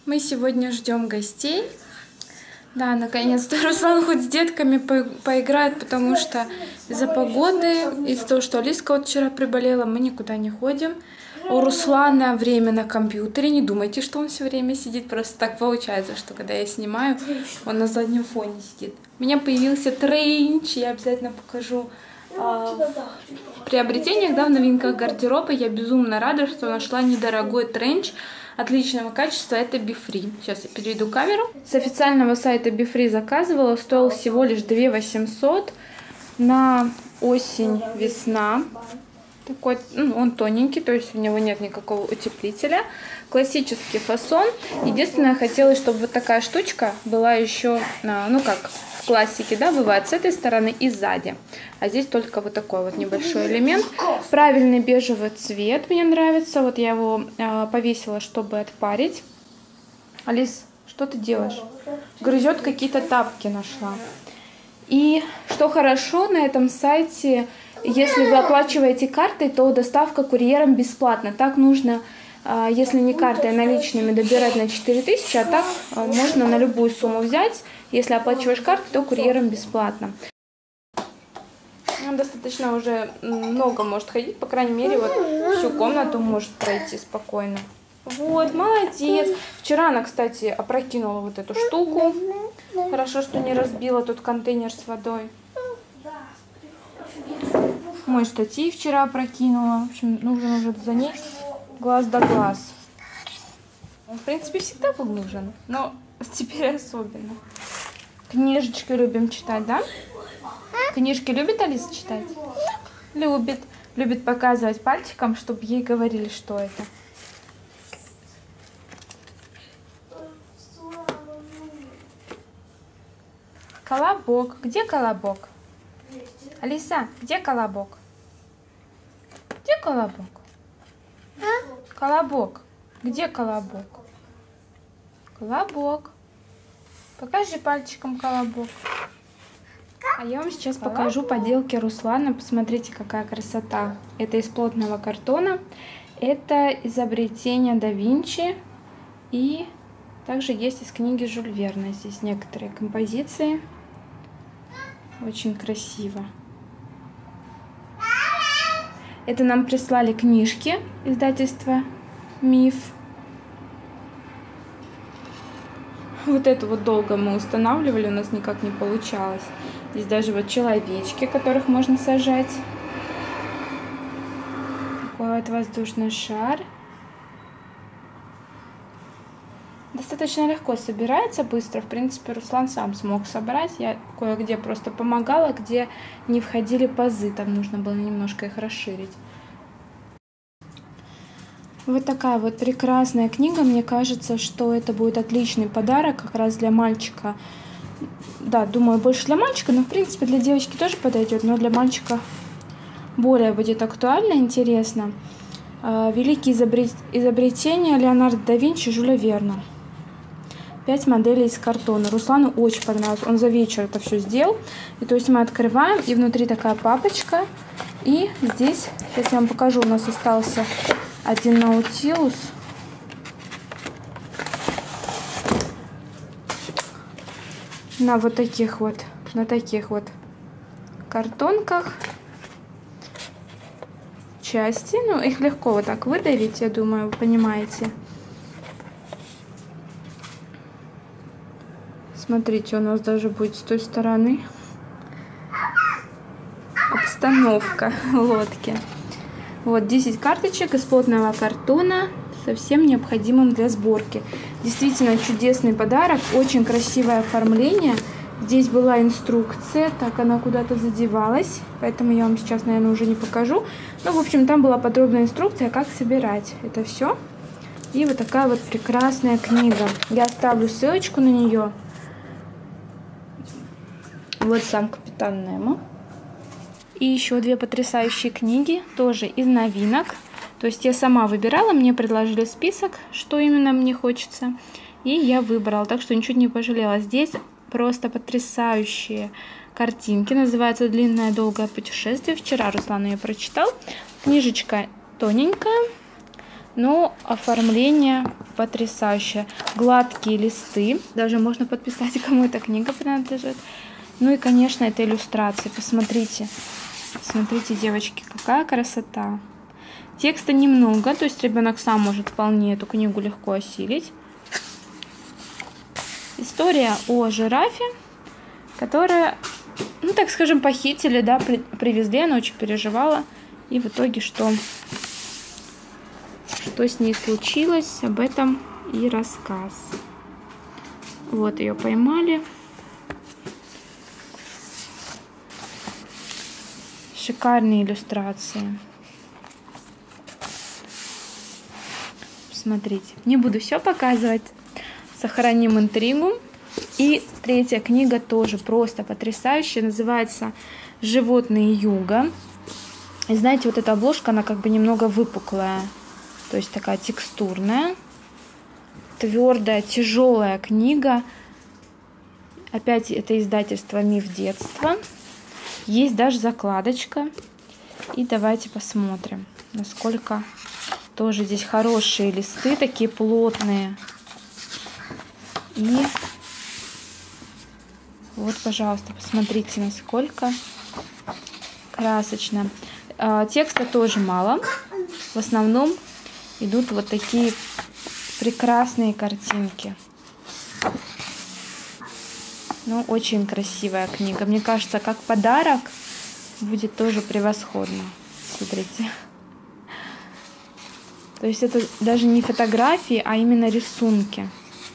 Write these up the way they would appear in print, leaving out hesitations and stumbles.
Мы сегодня ждем гостей. Да, наконец-то Руслан хоть с детками поиграет, потому что из-за погоды, из-за того, что Алиска вот вчера приболела, мы никуда не ходим. У Руслана время на компьютере. Не думайте, что он все время сидит. Просто так получается, что когда я снимаю, он на заднем фоне сидит. У меня появился тренч. Я обязательно покажу в приобретениях, да, в новинках гардероба. Я безумно рада, что нашла недорогой тренч отличного качества. Это Бифри. Сейчас я переведу камеру. С официального сайта Бифри заказывала. Стоил всего лишь 2 800 на осень-весна. Такой, он тоненький, то есть у него нет никакого утеплителя. Классический фасон. Единственное, хотелось, чтобы вот такая штучка была еще, ну как в классике, да, бывает с этой стороны и сзади. А здесь только вот такой вот небольшой элемент. Правильный бежевый цвет мне нравится. Вот я его повесила, чтобы отпарить. Алис, что ты делаешь? Грызет какие-то тапки нашла. И что хорошо на этом сайте, если вы оплачиваете картой, то доставка курьером бесплатна. Так нужно, если не картой, а наличными, добирать на 4000, а так можно на любую сумму взять. Если оплачиваешь картой, то курьером бесплатно. Он достаточно уже много может ходить, по крайней мере, вот всю комнату может пройти спокойно. Вот, молодец. Вчера она, кстати, опрокинула вот эту штуку. Хорошо, что не разбила тот контейнер с водой. Мой штатив вчера опрокинула. В общем, нужен уже за ней глаз да глаз. Он, в принципе, всегда был нужен, но теперь особенно. Книжечки любим читать, да? Книжки любит Алиса читать? Любит. Любит показывать пальчиком, чтобы ей говорили, что это. Колобок. Где колобок? Алиса, где колобок? Где колобок? Колобок. Где колобок? Колобок. Покажи пальчиком колобок. А я вам сейчас покажу поделки Руслана. Посмотрите, какая красота. Это из плотного картона. Это изобретение да Винчи. И также есть из книги Жюль Верна. Здесь некоторые композиции. Очень красиво. Это нам прислали книжки издательства Миф. Вот это вот долго мы устанавливали, у нас никак не получалось. Здесь даже вот человечки, которых можно сажать. Такой вот воздушный шар. Достаточно легко собирается, быстро. В принципе, Руслан сам смог собрать. Я кое-где просто помогала, где не входили пазы. Там нужно было немножко их расширить. Вот такая вот прекрасная книга. Мне кажется, что это будет отличный подарок как раз для мальчика. Да, думаю, больше для мальчика, но в принципе для девочки тоже подойдет. Но для мальчика более будет актуально, интересно. Великие изобретения Леонардо да Винчи, Жюля Верна. 5 моделей из картона. Руслану очень понравилось. Он за вечер это все сделал. И то есть мы открываем, и внутри такая папочка. И здесь, сейчас я вам покажу, у нас остался один наутилус. На вот таких вот, картонках. Части, ну их легко вот так выдавить, я думаю, вы понимаете. Смотрите, у нас даже будет с той стороны обстановка лодки. Вот 10 карточек из плотного картона со всем необходимым для сборки. Действительно чудесный подарок, очень красивое оформление. Здесь была инструкция, так она куда-то задевалась, поэтому я вам сейчас, наверное, уже не покажу. Ну, в общем, там была подробная инструкция, как собирать это все. И вот такая вот прекрасная книга. Я оставлю ссылочку на нее. Вот сам Капитан Немо. И еще 2 потрясающие книги, тоже из новинок. То есть я сама выбирала, мне предложили список, что именно мне хочется. И я выбрала, так что ничуть не пожалела. Здесь просто потрясающие картинки. Называется «Длинное долгое путешествие». Вчера Руслан ее прочитал. Книжечка тоненькая. Но оформление потрясающее. Гладкие листы. Даже можно подписать, кому эта книга принадлежит. Ну и, конечно, это иллюстрации. Посмотрите. Смотрите, девочки, какая красота. Текста немного, то есть ребенок сам может вполне эту книгу легко осилить. История о жирафе, которая, ну так скажем, похитили, да, привезли, она очень переживала. И в итоге что с ней случилось, об этом и рассказ. Вот ее поймали. Шикарные иллюстрации. Смотрите, не буду все показывать, сохраним интригу. И третья книга тоже просто потрясающая, называется «Животные юга». И знаете, вот эта обложка, она как бы немного выпуклая, то есть такая текстурная, твердая, тяжелая книга. Опять это издательство «Миф детства». Есть даже закладочка. И давайте посмотрим, насколько тоже здесь хорошие листы, такие плотные. И вот, пожалуйста, посмотрите, насколько красочно. Текста тоже мало. В основном идут вот такие прекрасные картинки. Ну, очень красивая книга. Мне кажется, как подарок будет тоже превосходно. Смотрите. То есть это даже не фотографии, а именно рисунки.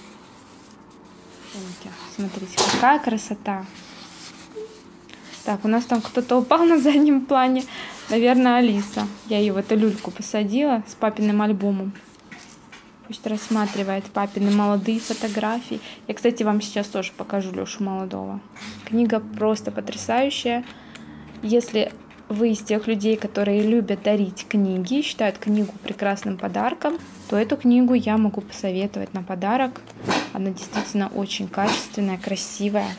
Смотрите, какая красота. Так, у нас там кто-то упал на заднем плане. Наверное, Алиса. Я ее в эту люльку посадила с папиным альбомом. Пусть рассматривает папины молодые фотографии. Я, кстати, вам сейчас тоже покажу Лешу молодого. Книга просто потрясающая. Если вы из тех людей, которые любят дарить книги, считают книгу прекрасным подарком, то эту книгу я могу посоветовать на подарок. Она действительно очень качественная, красивая.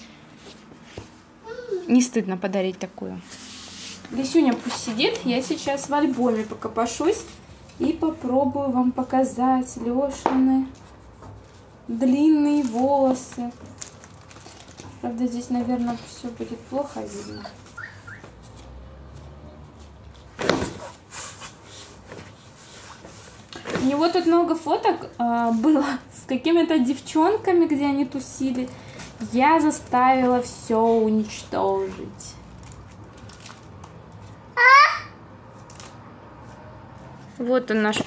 Не стыдно подарить такую. Лисюня пусть сидит. Я сейчас в альбоме пока пошусь. И попробую вам показать Лешины длинные волосы. Правда, здесь, наверное, все будет плохо видно. У него тут много фоток было с какими-то девчонками, где они тусили. Я заставила все уничтожить. Вот он наш...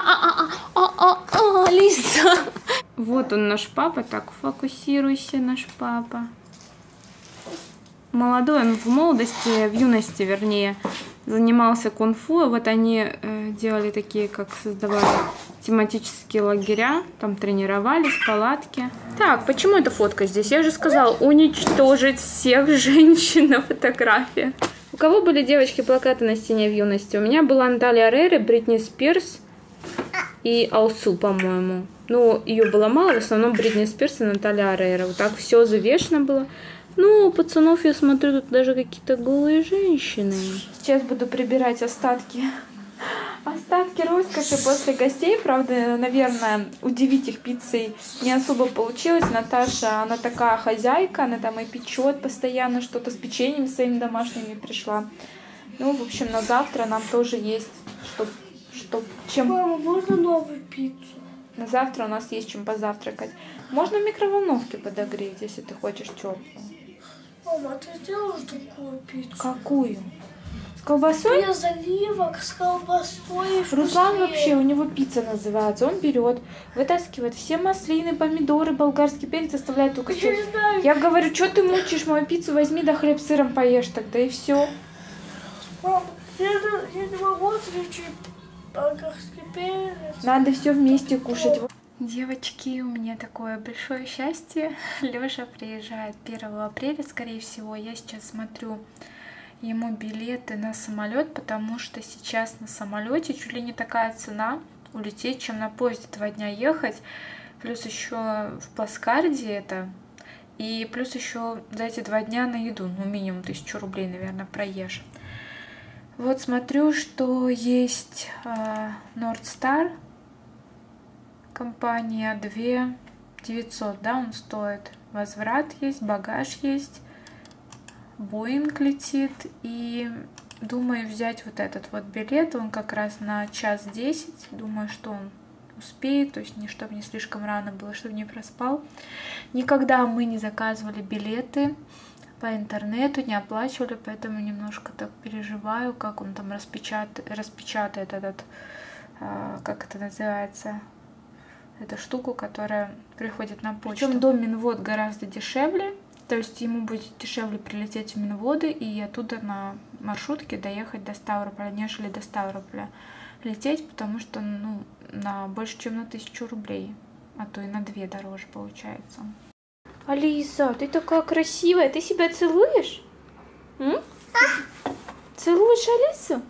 Лиса! Вот он наш папа. Так, фокусируйся, наш папа. Молодой, он в молодости, в юности, вернее, занимался кунг-фу. Вот они делали такие, как создавали тематические лагеря. Там тренировались, палатки. Так, почему эта фотка здесь? Я же сказала, уничтожить всех женщин на фотографии. У кого были, девочки, плакаты на стене в юности? У меня была Наталья Орейро, Бритни Спирс и Алсу, по-моему. Ну, ее было мало, в основном Бритни Спирс и Наталья Орейро. Вот так все завешено было. Ну, у пацанов, я смотрю, тут даже какие-то голые женщины. Сейчас буду прибирать остатки роскоши после гостей. Правда, наверное, удивить их пиццей не особо получилось. Наташа, она такая хозяйка, она там и печет постоянно что-то, с печеньем своими домашними пришла. Ну, в общем, на завтра нам тоже есть чем... Мама, можно новую пиццу? На завтра у нас есть чем позавтракать. Можно в микроволновке подогреть, если ты хочешь теплую. Мама, ты сделаешь такую пиццу? Какую? С колбасой? Без заливок, с колбасой. Руслан вообще, у него пицца называется. Он берет, вытаскивает все маслины, помидоры, болгарский перец, оставляет только все. Я говорю, что ты мучаешь мою пиццу, возьми да хлеб с сыром поешь тогда и все. Мам, я не могу отличить болгарский перец. Надо все вместе кушать. Девочки, у меня такое большое счастье. Лёша приезжает 1 апреля, скорее всего. Я сейчас смотрю ему билеты на самолет, потому что сейчас на самолете чуть ли не такая цена улететь, чем на поезде 2 дня ехать. Плюс еще в плацкарте это. И плюс еще за эти 2 дня на еду. Ну, минимум 1000 рублей, наверное, проешь. Вот смотрю, что есть North Star, компания 2900, да, он стоит. Возврат есть, багаж есть, Боинг летит. И думаю взять вот этот вот билет, он как раз на 1:10. Думаю, что он успеет, то есть чтобы не слишком рано было, чтобы не проспал. Никогда мы не заказывали билеты по интернету, не оплачивали, поэтому немножко так переживаю, как он там распечатает этот, как это называется, эту штуку, которая приходит на почту. Причем до Минвод гораздо дешевле, то есть ему будет дешевле прилететь в Минводы и оттуда на маршрутке доехать до Ставрополя, нежели до Ставрополя лететь, потому что, ну, на больше, чем на 1000 рублей, а то и на 2 дороже получается. Алиса, ты такая красивая, ты себя целуешь? Целуешь Алису?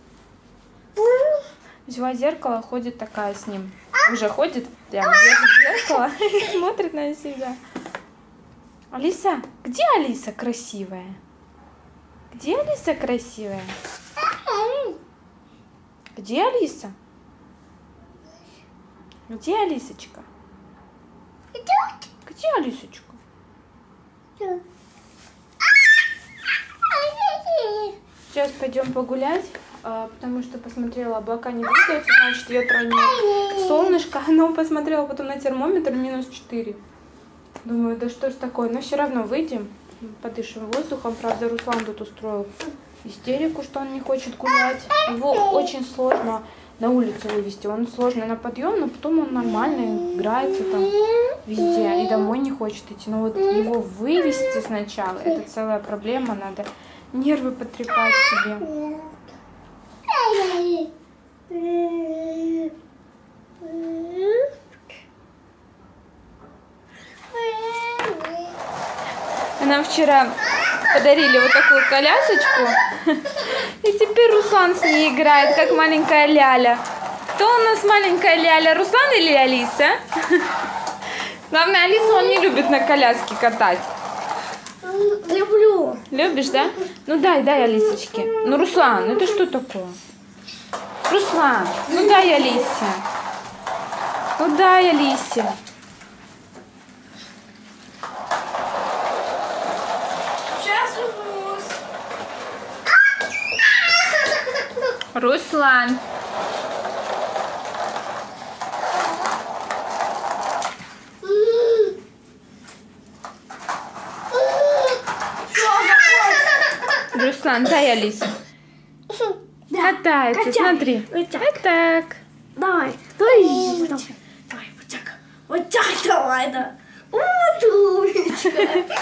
Взяла зеркало, ходит такая с ним. Уже ходит, прям держит зеркало и смотрит на себя. Алиса, где Алиса красивая? Где Алиса красивая? Где Алиса? Где Алисочка? Где Алисочка? Сейчас пойдем погулять, потому что посмотрела, облака не двигаются, значит ветра нет. Солнышко, но посмотрела потом на термометр -4. Думаю, да что ж такое, но все равно выйдем, подышим воздухом. Правда, Руслан тут устроил истерику, что он не хочет гулять. Его очень сложно на улицу вывести. Он сложный на подъем, но потом он нормально играется там везде и домой не хочет идти. Но вот его вывести сначала, это целая проблема, надо нервы потрепать себе. Нам вчера подарили вот такую колясочку, и теперь Руслан с ней играет, как маленькая Ляля. Кто у нас маленькая Ляля, Руслан или Алиса? Главное, Алису он не любит на коляске катать. Люблю. Любишь, да? Ну дай Алисочке. Ну, Руслан, это что такое? Руслан, ну дай Алисе. Ну дай Алисе. Руслан. Руслан, дай Алису. Катается, смотри. Вот так. Давай. Давай, вот так давай, да. Вот умничка.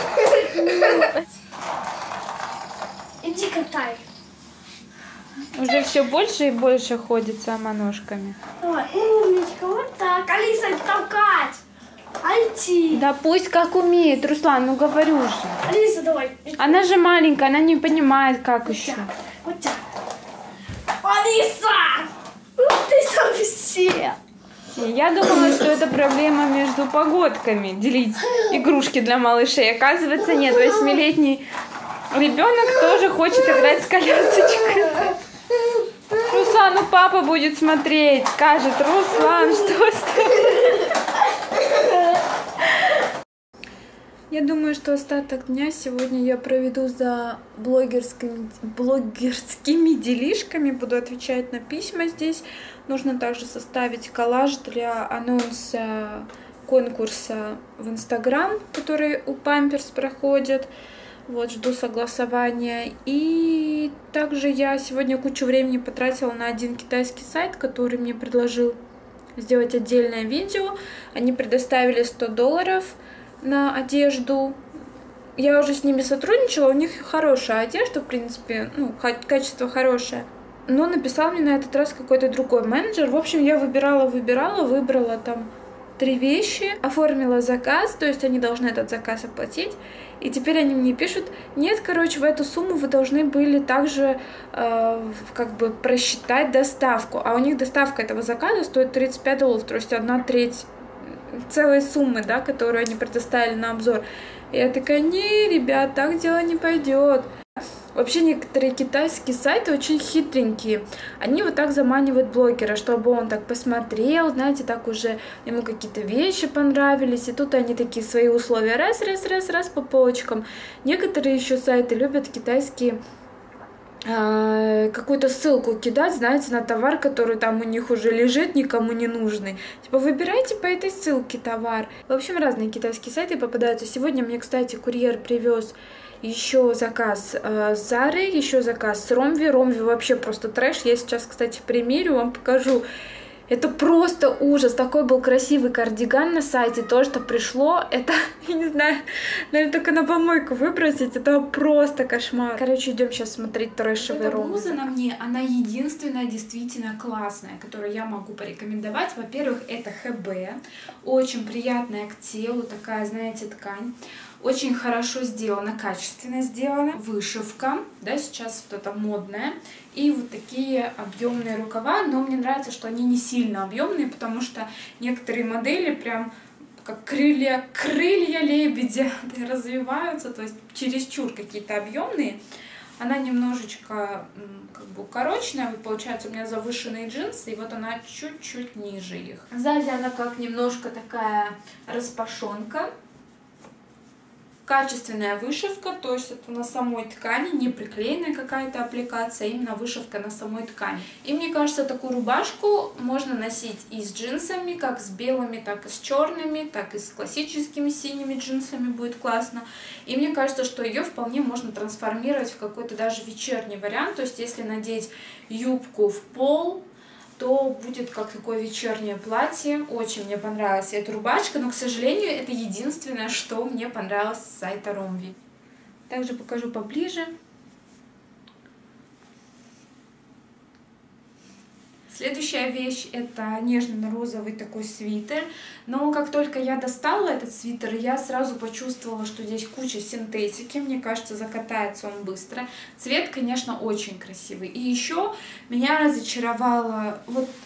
Иди катай. Уже все больше и больше ходит сама ножками. Давай, умничка, вот так. Алиса, толкать. Айти. Да пусть как умеет, Руслан, ну говорю же. Алиса, давай. Она же маленькая, она не понимает, как еще. Вот так. Алиса! Ты совсем. Я думала, что это проблема между погодками, делить игрушки для малышей. Оказывается, нет, 8-летний ребенок тоже хочет играть с колясочкой. Руслан, ну папа будет смотреть, скажет: Руслан, что с тобой? Я думаю, что остаток дня сегодня я проведу за блогерскими делишками. Буду отвечать на письма здесь. Нужно также составить коллаж для анонса конкурса в Инстаграм, который у Памперс проходит. Вот, жду согласования. И также я сегодня кучу времени потратила на один китайский сайт, который мне предложил сделать отдельное видео. Они предоставили $100 на одежду. Я уже с ними сотрудничала, у них хорошая одежда, в принципе, ну, качество хорошее. Но написал мне на этот раз какой-то другой менеджер. В общем, я выбрала там 3 вещи, оформила заказ, то есть они должны этот заказ оплатить. И теперь они мне пишут: нет, короче, в эту сумму вы должны были также как бы просчитать доставку. А у них доставка этого заказа стоит $35, то есть 1/3 целой суммы, да, которую они предоставили на обзор. И я такая: не, ребят, так дело не пойдет. Вообще некоторые китайские сайты очень хитренькие. Они вот так заманивают блогера, чтобы он так посмотрел, знаете, так уже ему какие-то вещи понравились. И тут они такие свои условия раз по полочкам. Некоторые еще сайты любят китайские какую-то ссылку кидать, знаете, на товар, который там у них уже лежит, никому не нужный. Типа, выбирайте по этой ссылке товар. В общем, разные китайские сайты попадаются. Сегодня мне, кстати, курьер привез еще заказ Зары, еще заказ с Ромви. Ромви вообще просто трэш. Я сейчас, кстати, примерю, вам покажу. Это просто ужас. Такой был красивый кардиган на сайте. То, что пришло, это, я не знаю, наверное, только на помойку выбросить. Это просто кошмар. Короче, идем сейчас смотреть трэшевый ром. Блуза на мне, она единственная действительно классная, которую я могу порекомендовать. Во-первых, это ХБ. Очень приятная к телу, такая, знаете, ткань. Очень хорошо сделано, качественно сделано. Вышивка, да, сейчас вот это модное. И вот такие объемные рукава, но мне нравится, что они не сильно объемные, потому что некоторые модели прям как крылья лебедя развиваются, то есть чересчур какие-то объемные. Она немножечко как бы укороченная, вот получается у меня завышенные джинсы, и вот она чуть-чуть ниже их. Сзади она как немножко такая распашонка. Качественная вышивка, то есть это на самой ткани, не приклеенная какая-то аппликация, а именно вышивка на самой ткани. И мне кажется, такую рубашку можно носить и с джинсами, как с белыми, так и с черными, так и с классическими синими джинсами будет классно. И мне кажется, что ее вполне можно трансформировать в какой-то даже вечерний вариант, то есть если надеть юбку в пол, то будет как такое вечернее платье. Очень мне понравилась эта рубашка, но, к сожалению, это единственное, что мне понравилось с сайта Ромви. Также покажу поближе. Следующая вещь — это нежно-розовый такой свитер. Но как только я достала этот свитер, я сразу почувствовала, что здесь куча синтетики. Мне кажется, закатается он быстро. Цвет, конечно, очень красивый. И еще меня разочаровал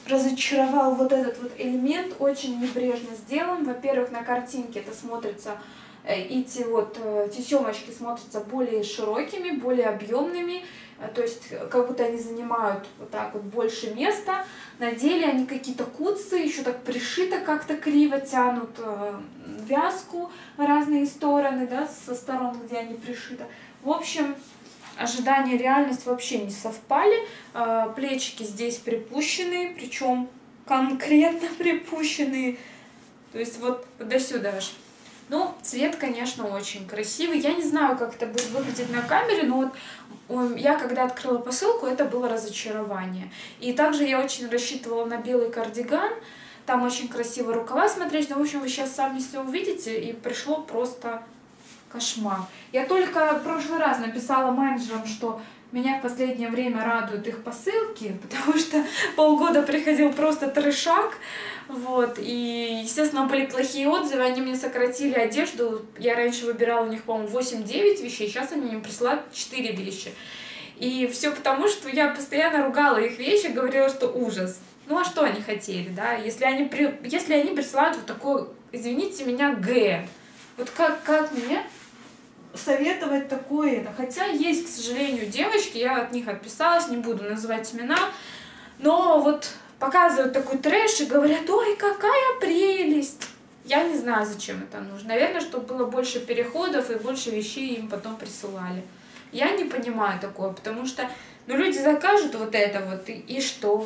вот этот вот элемент, очень небрежно сделан. Во-первых, на картинке это смотрится, эти вот тесемочки смотрятся более широкими, более объемными. То есть как будто они занимают вот так вот больше места. На деле они какие-то куцые, еще так пришито как-то криво, тянут вязку в разные стороны, да, со сторон, где они пришиты. В общем, ожидания и реальность вообще не совпали. Плечики здесь припущенные, причем конкретно припущенные. То есть вот до сюда аж. Ну, цвет, конечно, очень красивый. Я не знаю, как это будет выглядеть на камере, но вот я, когда открыла посылку, это было разочарование. И также я очень рассчитывала на белый кардиган. Там очень красиво рукава смотреть. Но, в общем, вы сейчас сами все увидите, и пришло просто кошмар. Я только в прошлый раз написала менеджерам, что меня в последнее время радуют их посылки, потому что полгода приходил просто трешак. Вот, и, естественно, были плохие отзывы, они мне сократили одежду. Я раньше выбирала у них, по-моему, 8-9 вещей, сейчас они мне присылают 4 вещи. И все потому, что я постоянно ругала их вещи, говорила, что ужас. Ну а что они хотели, да? Если они присылают вот такой, извините меня, Г. Вот как мне советовать такое? Хотя есть, к сожалению, девочки, я от них отписалась, не буду называть имена, но вот показывают такой трэш и говорят: ой, какая прелесть. Я не знаю, зачем это нужно. Наверное, чтобы было больше переходов и больше вещей им потом присылали. Я не понимаю такое, потому что люди закажут вот это вот, и что?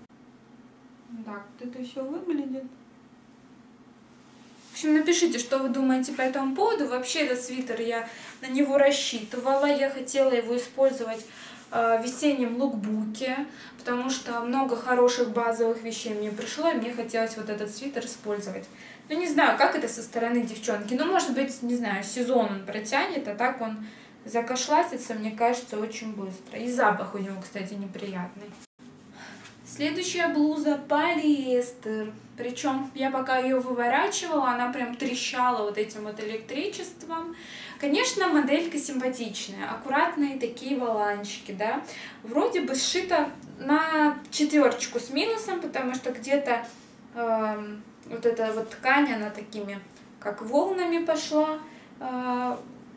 Так, вот это все выглядит. В общем, напишите, что вы думаете по этому поводу. Вообще, этот свитер, я на него рассчитывала. Я хотела его использовать в весеннем лукбуке, потому что много хороших базовых вещей мне пришло, и мне хотелось вот этот свитер использовать. Ну, не знаю, как это со стороны девчонки. Ну, может быть, не знаю, сезон он протянет, а так он закашлатится, мне кажется, очень быстро. И запах у него, кстати, неприятный. Следующая блуза полиэстер. Причем я пока ее выворачивала, она прям трещала вот этим вот электричеством. Конечно, моделька симпатичная, аккуратные такие воланчики, да. Вроде бы сшито на 4 с минусом, потому что где-то вот эта вот ткань, она такими как волнами пошла.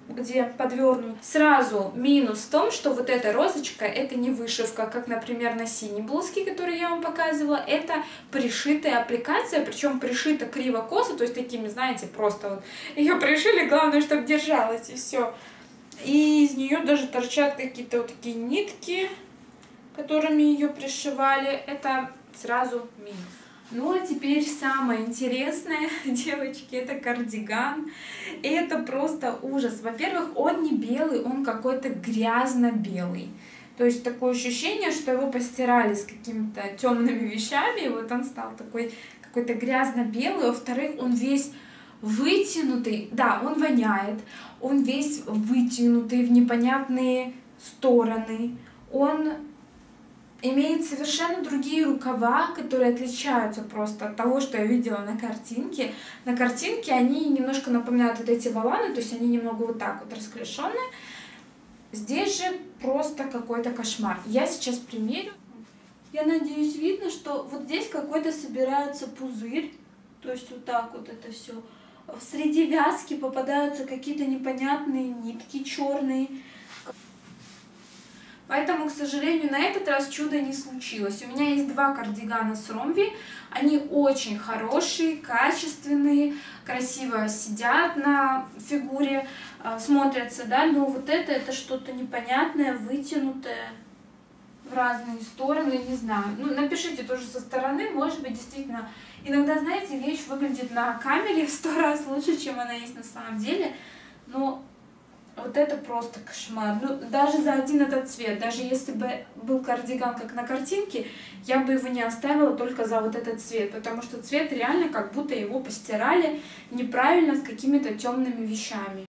где подвернут. Сразу минус в том, что вот эта розочка, это не вышивка, как, например, на синей блузке, которую я вам показывала, это пришитая аппликация, причем пришита криво-косо, то есть такими, знаете, просто вот ее пришили, главное, чтобы держалась, и все. И из нее даже торчат какие-то вот такие нитки, которыми ее пришивали, это сразу минус. Ну а теперь самое интересное, девочки, это кардиган. И это просто ужас. Во-первых, он не белый, он какой-то грязно-белый. То есть такое ощущение, что его постирали с какими-то темными вещами, и вот он стал такой какой-то грязно-белый. Во-вторых, он весь вытянутый, да, он воняет, он весь вытянутый в непонятные стороны. Он имеет совершенно другие рукава, которые отличаются просто от того, что я видела на картинке. На картинке они немножко напоминают вот эти воланы, то есть они немного вот так вот расклешенные. Здесь же просто какой-то кошмар. Я сейчас примерю. Я надеюсь, видно, что вот здесь какой-то собирается пузырь, то есть вот так вот это все. Среди вязки попадаются какие-то непонятные нитки черные. Поэтому, к сожалению, на этот раз чудо не случилось. У меня есть два кардигана с ромви. Они очень хорошие, качественные, красиво сидят на фигуре, смотрятся, да. Но вот это что-то непонятное, вытянутое в разные стороны, не знаю. Ну, напишите тоже со стороны, может быть, действительно, иногда, знаете, вещь выглядит на камере в 100 раз лучше, чем она есть на самом деле. Но вот это просто кошмар. Ну, даже за один этот цвет, даже если бы был кардиган как на картинке, я бы его не оставила только за вот этот цвет, потому что цвет реально как будто его постирали неправильно с какими-то темными вещами.